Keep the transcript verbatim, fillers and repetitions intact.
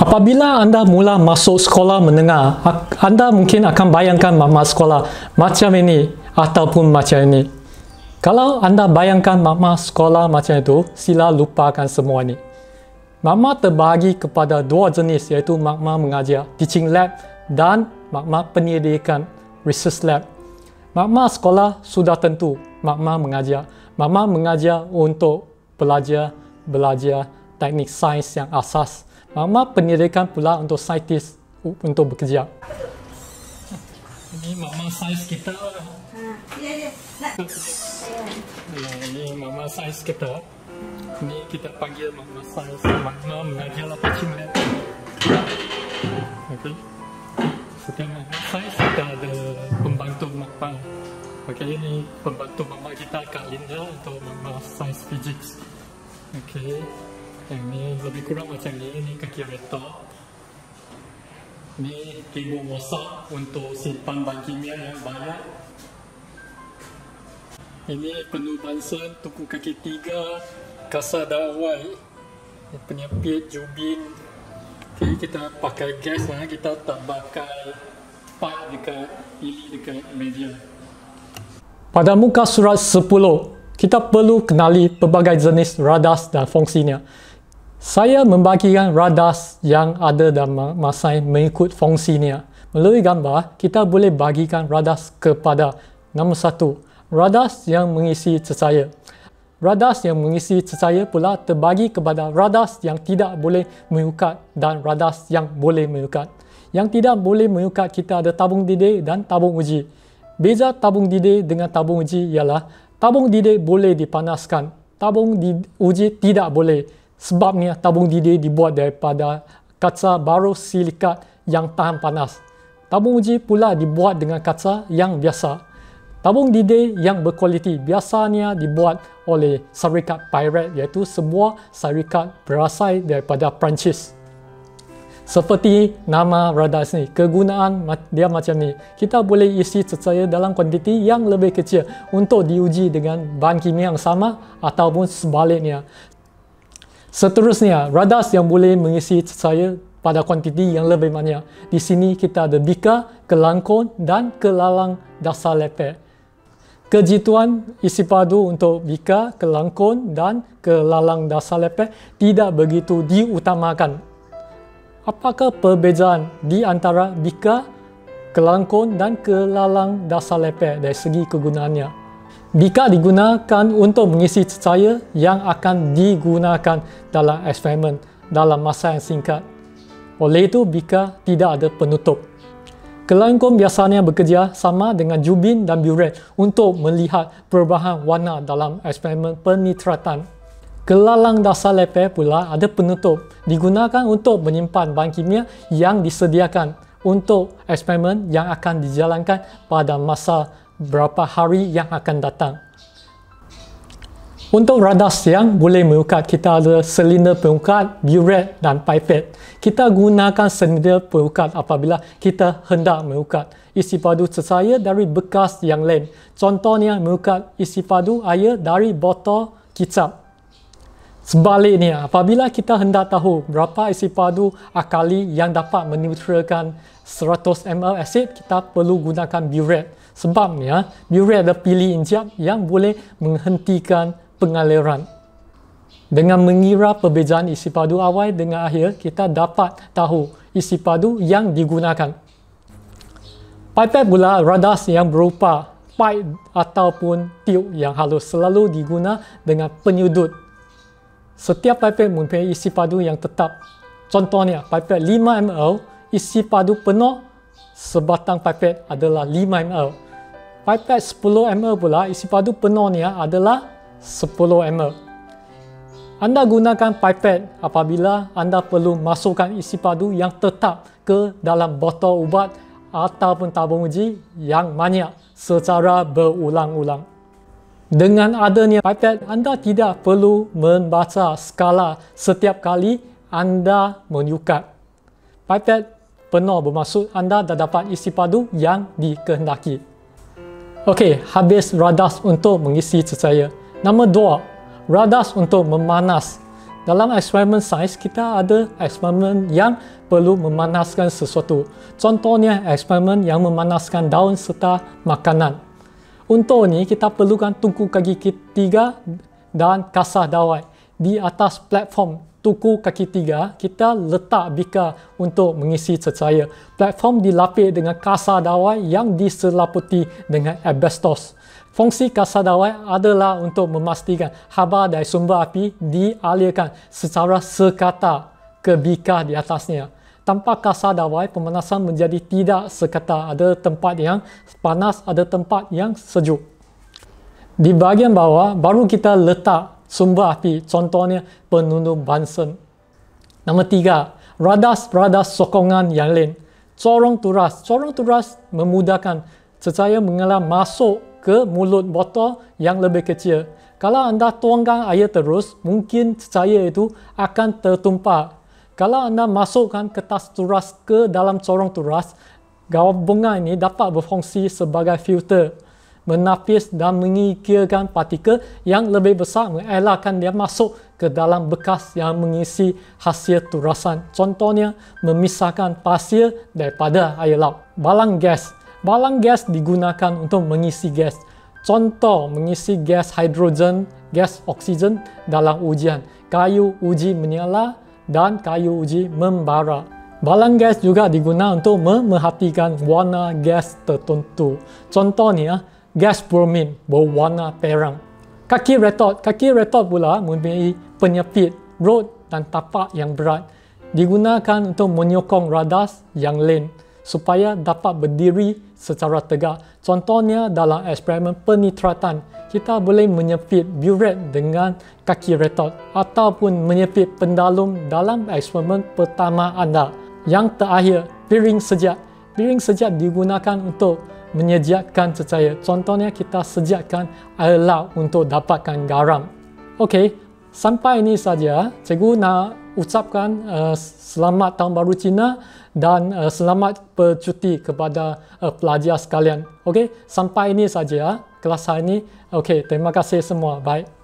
Apabila anda mula masuk sekolah menengah, anda mungkin akan bayangkan makna sekolah macam ini ataupun macam ini. Kalau anda bayangkan makna sekolah macam itu, sila lupakan semua ini. Makna terbahagi kepada dua jenis, iaitu makna mengajar, teaching lab, dan makna penyediaan, research lab. Makna sekolah sudah tentu, makna mengajar. Makna mengajar untuk belajar, belajar teknik sains yang asas. Makna penyediaan pula untuk saintis untuk bekerja. Ini makna sains kita. Ya, ya. Ini makna sains kita. Ini kita panggil makna sains, makna mengajar atau teaching lab. Okey. Setiap makna sains kita ada pembantu makna. Okey, ini pembantu makna kita Kak Linda untuk makna sains physics. Okey. Yang ni lebih kurang macam ni, ni kaki retor. Ni kabel rosak untuk simpan bahan kimia yang banyak. Ini penuh bansen, tuku kaki tiga, kasar dawai, penyepit, jubin. Okay, kita pakai gas lah, kita tak pakai pipe dekat ili dekat meja. Pada muka surat sepuluh, kita perlu kenali pelbagai jenis radar dan fungsinya. Saya membagikan radar yang ada dalam masai mengikut fungsinya. Melalui gambar, kita boleh bagikan radar kepada nombor satu, radar yang mengisi cecair. Radar yang mengisi cecair pula terbagi kepada radar yang tidak boleh mengikat dan radar yang boleh mengikat. Yang tidak boleh mengikat, kita ada tabung didik dan tabung uji. Beza tabung didik dengan tabung uji ialah tabung didik boleh dipanaskan, tabung uji tidak boleh. Sebabnya tabung didik dibuat daripada kaca borosilikat yang tahan panas. Tabung uji pula dibuat dengan kaca yang biasa. Tabung didik yang berkualiti biasanya dibuat oleh syarikat Pirate, iaitu sebuah syarikat berasal daripada Perancis. Seperti nama radar ini, kegunaan dia macam ni. Kita boleh isi cecair dalam kuantiti yang lebih kecil untuk diuji dengan bahan kimia yang sama ataupun sebaliknya. Seterusnya, radar yang boleh mengisi cecair pada kuantiti yang lebih banyak. Di sini kita ada bika, kelangkon dan kelalang dasar lepek. Kejituan isi padu untuk bika, kelangkon dan kelalang dasar lepek tidak begitu diutamakan. Apakah perbezaan di antara bika, kelangkon dan kelalang dasar lepek dari segi kegunaannya? Bika digunakan untuk mengisi cecair yang akan digunakan dalam eksperimen dalam masa yang singkat. Oleh itu, bika tidak ada penutup. Kelangkon biasanya bekerja sama dengan jubin dan buret untuk melihat perubahan warna dalam eksperimen penitratan. Kelalang dasar lepek pula ada penutup, digunakan untuk menyimpan bahan kimia yang disediakan untuk eksperimen yang akan dijalankan pada masa berapa hari yang akan datang. Untuk radar yang boleh mengikat, kita ada silinder pengikat, buret dan pipet. Kita gunakan silinder pengikat apabila kita hendak mengikat isi padu cecair dari bekas yang lain. Contohnya mengikat isi padu air dari botol kicap. Sebaliknya, apabila kita hendak tahu berapa isi padu akali yang dapat menetralkan seratus mililiter asid, kita perlu gunakan buret. Sebabnya, buret ada pilih injap yang boleh menghentikan pengaliran. Dengan mengira perbezaan isi padu awal dengan akhir, kita dapat tahu isi padu yang digunakan. Pipet pula radar yang berupa pipe ataupun tiub yang halus selalu digunakan dengan penyudut. Setiap pipet mempunyai isi padu yang tetap. Contohnya, pipet lima mililiter, isi padu penuh sebatang pipet adalah lima mililiter. Pipet sepuluh mililiter pula, isi padu penuhnya adalah sepuluh mililiter. Anda gunakan pipet apabila anda perlu masukkan isi padu yang tetap ke dalam botol ubat ataupun tabung uji yang banyak secara berulang-ulang. Dengan adanya pipet, anda tidak perlu membaca skala setiap kali anda menyukat. Pipet penuh bermaksud anda dah dapat isi padu yang dikehendaki. Okey, habis radar untuk mengisi cecair. Nombor dua, radar untuk memanas. Dalam eksperimen sains, kita ada eksperimen yang perlu memanaskan sesuatu. Contohnya, eksperimen yang memanaskan daun serta makanan. Untuk ini, kita perlukan tungku kaki tiga dan kasar dawai. Di atas platform tungku kaki tiga, kita letak bika untuk mengisi cecair. Platform dilapis dengan kasar dawai yang diselaputi dengan asbestos. Fungsi kasar dawai adalah untuk memastikan haba dari sumber api dialirkan secara sekata ke bika di atasnya. Tanpa kasar dawai, pemanasan menjadi tidak sekata. Ada tempat yang panas, ada tempat yang sejuk. Di bahagian bawah, baru kita letak sumber api, contohnya penundung Bunsen. Nombor tiga, radas-radas sokongan yang lain. Corong turas. Corong turas memudahkan cecair mengalir masuk ke mulut botol yang lebih kecil. Kalau anda tuangkan air terus, mungkin cecair itu akan tertumpah. Kalau anda masukkan kertas turas ke dalam corong turas, gabungan ini dapat berfungsi sebagai filter, menapis dan mengikirkan partikel yang lebih besar, mengelakkan dia masuk ke dalam bekas yang mengisi hasil turasan. Contohnya, memisahkan pasir daripada air laut. Balang gas. Balang gas digunakan untuk mengisi gas. Contoh, mengisi gas hidrogen, gas oksigen dalam ujian. Kayu uji menyala dan kayu uji membara. Balang gas juga digunakan untuk memerhatikan warna gas tertentu. Contohnya, gas bromin berwarna perang. Kaki retort. Kaki retort pula mempunyai penyepit, rod dan tapak yang berat. Digunakan untuk menyokong radas yang lain supaya dapat berdiri secara tegak. Contohnya dalam eksperimen penitratan, kita boleh menyepit buret dengan kaki retort ataupun menyepit pendalum dalam eksperimen pertama anda. Yang terakhir, piring sejat. Piring sejat digunakan untuk menyediakan cecair. Contohnya kita sediakan air laut untuk dapatkan garam. Okey, sampai ini saja. Cikgu nak ucapkan uh, selamat Tahun Baru Cina dan uh, selamat bercuti kepada uh, pelajar sekalian. Okey, sampai ini saja kelas hari ini. Okey, terima kasih semua. Bye.